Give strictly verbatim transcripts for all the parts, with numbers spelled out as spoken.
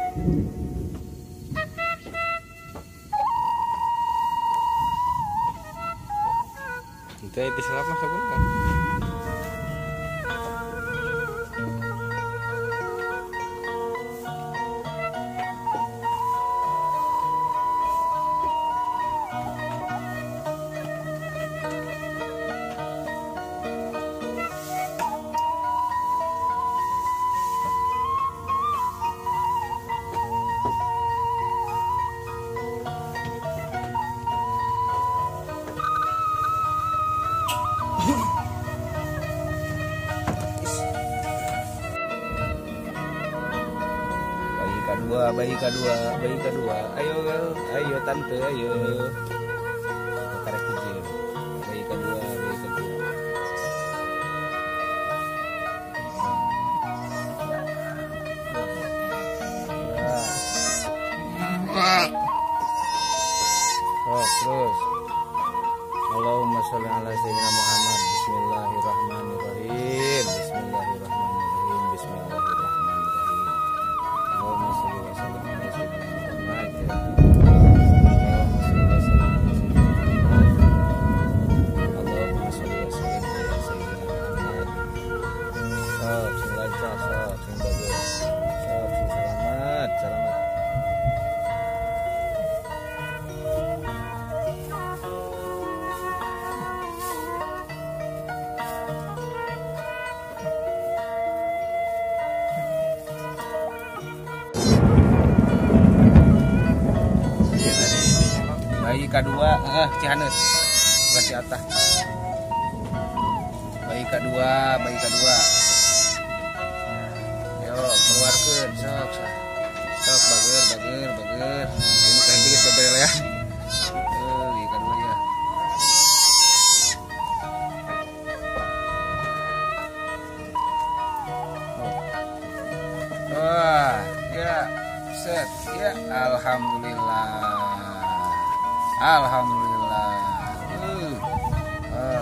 Itu itu selama sabun kan. Kedua, bayi kedua, bayi kedua, ayo, ayo tante, ayo, tarik kecil, bayi kedua, bayi kedua. Oh, terus, Allahumma sholli ala sayyidina Muhammad, Bismillahirrahmanirrahim, Bismillahirrahmanirrahim, Bismillahirrahmanirrahim. Allahumma sholli wa sallim ala sayyidina Muhammad. Allahumma sholli wa sallim ala sayyidina Muhammad. Allahumma sholli wa sallim ala sayyidina Muhammad. Sok, sing lancar, sok, sing bagus, sok, sing selamat, selamat. Bayi kedua, eh Cihanes, kasih atas. Bayi kedua, bayi kedua. Yo, keluarkan, sok, sok, sok, bager, bager, bager. Ini kayak jenis babel ya. Eh, bayi kedua ya. Wah, ya, set, ya, alhamdulillah. Alhamdulillah. Uh. Uh.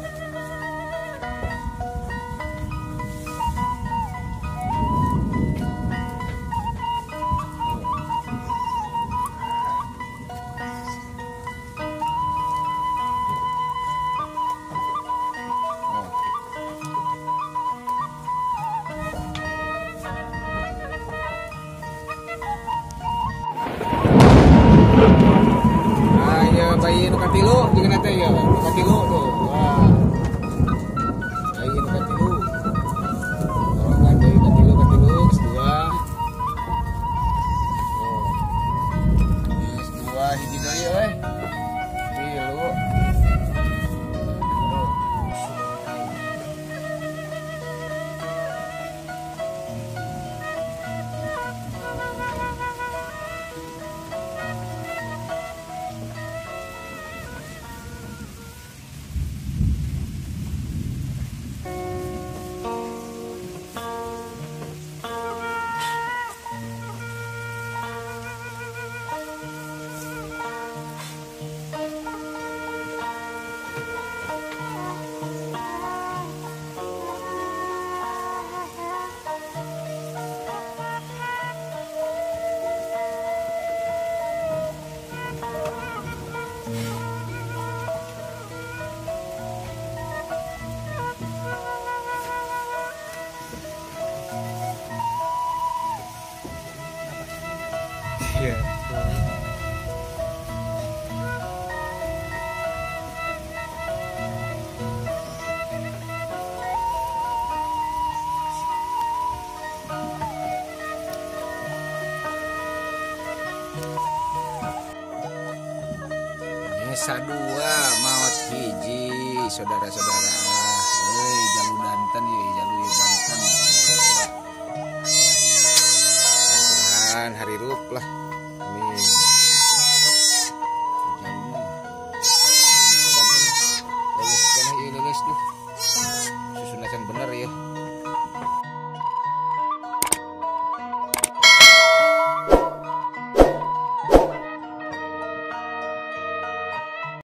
Bayi nu katilu jeung teh ya, nu katilu tuh. Wah. Bayi nu katilu. Kalau enggak bayi katilu katilu geus dua. Oh. Geus dua hiji deui euy. Tilu. Iya. Sadua maot hiji saudara-saudara. Euy jalu danten ye, jalu danten. Mudah-mudahan hari rup lah. Amin.